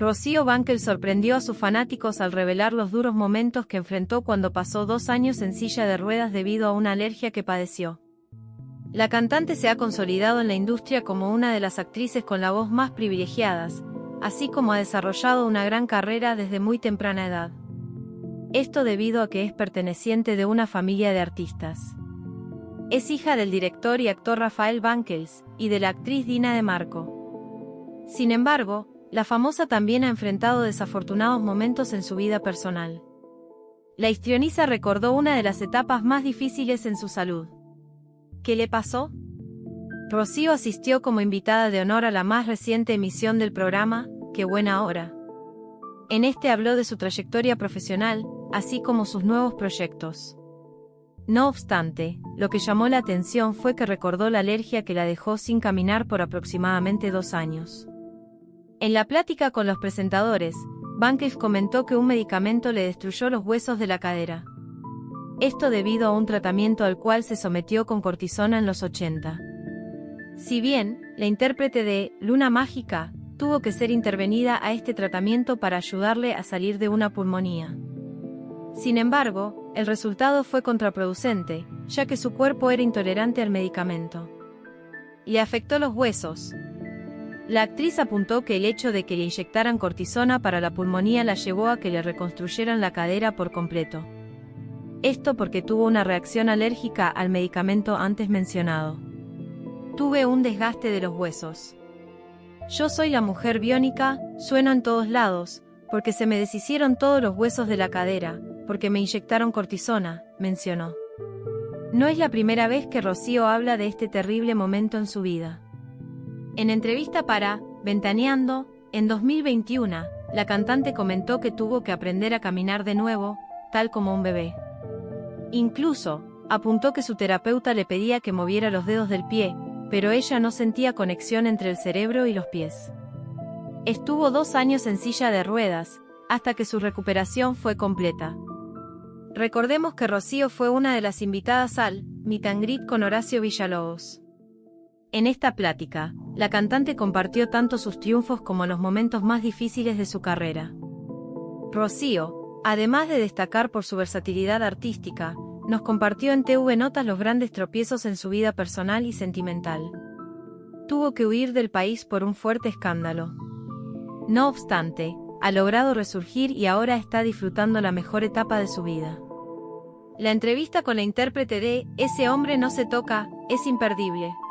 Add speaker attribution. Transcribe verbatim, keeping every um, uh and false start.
Speaker 1: Rocío Banquels sorprendió a sus fanáticos al revelar los duros momentos que enfrentó cuando pasó dos años en silla de ruedas debido a una alergia que padeció. La cantante se ha consolidado en la industria como una de las actrices con la voz más privilegiadas, así como ha desarrollado una gran carrera desde muy temprana edad. Esto debido a que es perteneciente de una familia de artistas. Es hija del director y actor Rafael Banquels y de la actriz Dina de Marco. Sin embargo, la famosa también ha enfrentado desafortunados momentos en su vida personal. La histrioniza recordó una de las etapas más difíciles en su salud. ¿Qué le pasó? Rocío asistió como invitada de honor a la más reciente emisión del programa, Qué buena hora. En este habló de su trayectoria profesional, así como sus nuevos proyectos. No obstante, lo que llamó la atención fue que recordó la alergia que la dejó sin caminar por aproximadamente dos años. En la plática con los presentadores, Banquels comentó que un medicamento le destruyó los huesos de la cadera. Esto debido a un tratamiento al cual se sometió con cortisona en los ochenta. Si bien, la intérprete de Luna Mágica tuvo que ser intervenida a este tratamiento para ayudarle a salir de una pulmonía. Sin embargo, el resultado fue contraproducente, ya que su cuerpo era intolerante al medicamento. Le afectó los huesos. La actriz apuntó que el hecho de que le inyectaran cortisona para la pulmonía la llevó a que le reconstruyeran la cadera por completo. Esto porque tuvo una reacción alérgica al medicamento antes mencionado. Tuve un desgaste de los huesos. Yo soy la mujer biónica, sueno en todos lados, porque se me deshicieron todos los huesos de la cadera, porque me inyectaron cortisona, mencionó. No es la primera vez que Rocío habla de este terrible momento en su vida. En entrevista para Ventaneando, en dos mil veintiuno, la cantante comentó que tuvo que aprender a caminar de nuevo, tal como un bebé. Incluso, apuntó que su terapeuta le pedía que moviera los dedos del pie, pero ella no sentía conexión entre el cerebro y los pies. Estuvo dos años en silla de ruedas, hasta que su recuperación fue completa. Recordemos que Rocío fue una de las invitadas al Meet and Greet con Horacio Villalobos. En esta plática, la cantante compartió tanto sus triunfos como los momentos más difíciles de su carrera. Rocío, además de destacar por su versatilidad artística, nos compartió en T V Notas los grandes tropiezos en su vida personal y sentimental. Tuvo que huir del país por un fuerte escándalo. No obstante, ha logrado resurgir y ahora está disfrutando la mejor etapa de su vida. La entrevista con la intérprete de Ese hombre no se toca es imperdible.